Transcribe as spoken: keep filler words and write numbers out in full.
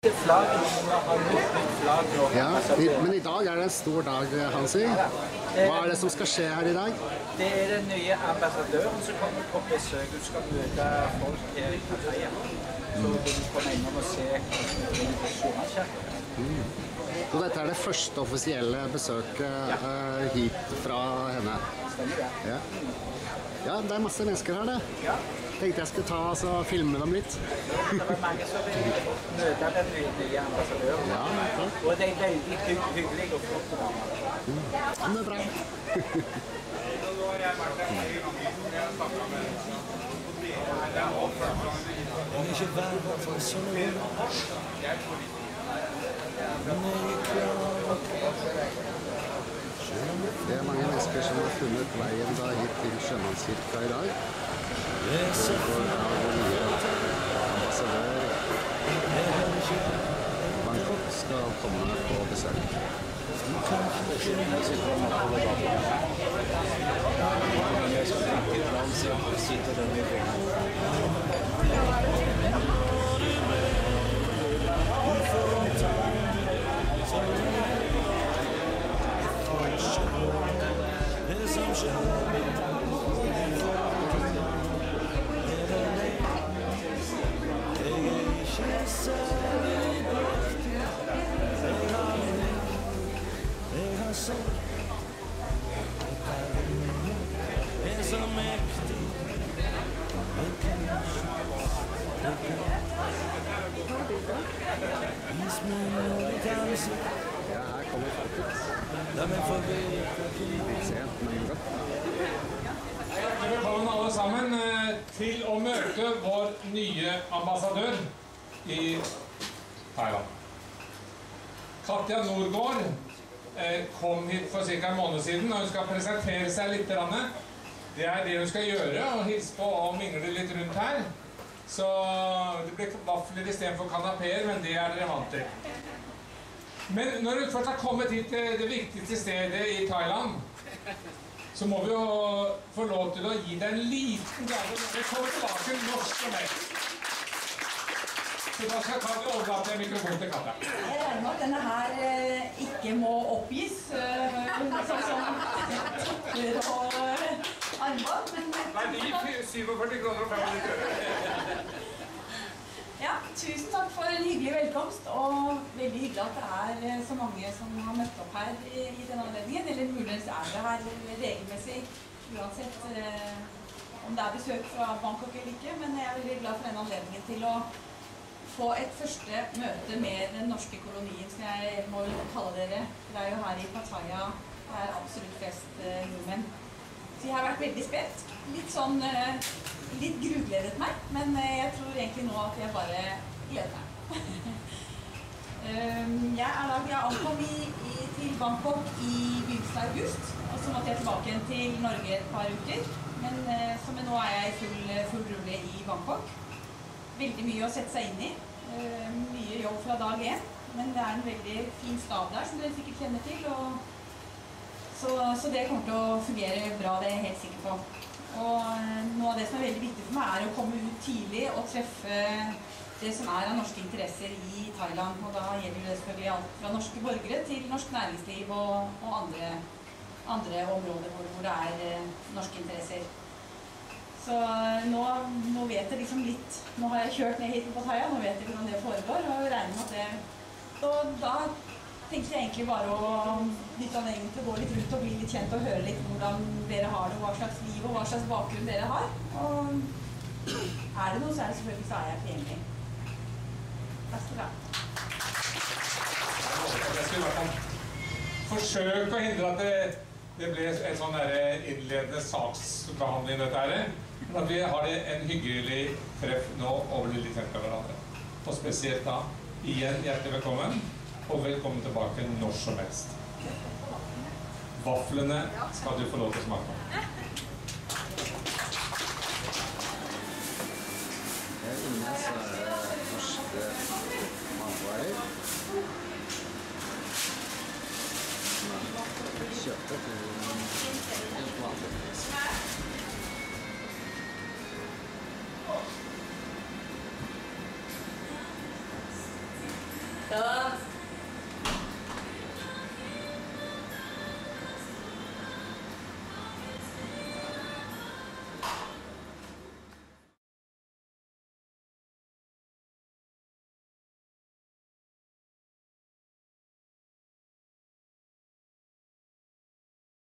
Flagg, har gjort nytt flagg nå. Ja, men i dag er det en stor dag, Hansi. Hva er det som skal skje her i dag? Det er den nye ambassadøren som kommer på besøk. Du skal møte folk her i Pattaya. Så du kommer innom og se Sjømannskirken. Så dette er det første offisielle besøket uh, hit fra henne? Stemmer det. Ja. Ja, det er masse mennesker her, det. Ja. Tenkte jeg skulle ta og filme dem litt. Det er mange som vil møte den nye ambassadøren. Ja, okay. Og det er veldig hy hyggelig og flott å være. Mm. Ja, det er bra. Det er mange mennesker som har funnet veien da hit til Sjømannskirka i dag. Det går av vår nye ambassadør Bangkok skal komme på besøk. Ja, her kommer folket. Velkommen alle sammen til å møte vår nye ambassadør i Thailand. Katja Nordgård kom hit for cirka en måned siden, og hun skal presentere seg litt. Det er det hun skal gjøre, og hilse på og mingle litt rundt her. Så det blir vafler i stedet for kanapéer, men det er dere vant til. Men når du først har kommet hit til det viktigste stedet i Thailand, så må vi jo få lov til å gi deg en liten gave. Det kommer tilbake når som helst. Så da skal vi overlate en mikrofon til Katja. Jeg regner med at denne her ikke må oppgis, sånn som tipper og armbånd, men... Nei, de syvogførti kroner og femognitti øre. Ja, tusen takk for en hyggelig velkomst, og veldig hyggelig at det er så mange som har møtt opp her i, i denne anledningen, eller muligens er det her regelmessig, uansett eh, om det er besøk fra Bangkok eller ikke, men jeg er veldig glad for denne anledningen til å få et første møte med den norske kolonien, som jeg må kalle dere. Det er jo her i Pattaya, det er absolutt flest eh, nordmenn. Så jeg har vært veldig spent, litt sånn... Eh, litt grugledet meg, men jeg tror egentlig nå at jeg bare gleder meg. Jeg er da, jeg ankom i, i, til Bangkok i begynnelsen av august, og så måtte jeg tilbake igjen til Norge et par uker, men så med nå er jeg i full, full rulle i Bangkok. Veldig mye å sette seg inn i, mye jobb fra dag én, men det er en veldig fin stab der som dere sikkert kjenner til, og så, så det kommer til å fungere bra, det er jeg helt sikker på. Og noe av det som er veldig viktig for meg er å komme ut tidlig og treffe det som er av norske interesser i Thailand. Og da gjelder det selvfølgelig alt fra norske borgere til norsk næringsliv og, og andre, andre områder hvor, hvor det er norske interesser. Så nå, nå vet jeg liksom litt, nå har jeg kjørt ned hit på Pattaya, nå vet jeg hvordan det foregår, og regner med at det, så da tenkte jeg egentlig bare å nytte anledningen til å gå litt rundt og bli litt kjent og høre litt hvordan dere har det, hva slags liv og hva slags bakgrunn dere har. Og er det noe, så er det selvfølgelig så er jeg tilgjengelig. Takk skal du ha. Jeg skulle i hvert fall forsøke å hindre at det, det ble en sånn der innledende saksbehandling dette her. Men at vi har det en hyggelig treff nå over litt kjent med hverandre. Og spesielt da, igjen hjertelig velkommen. Og velkommen tilbake når som helst. Vaflene skal du få lov til å smake på. Her inne så er det norske matvarer. Kjøttet til helt vanlig pris. Da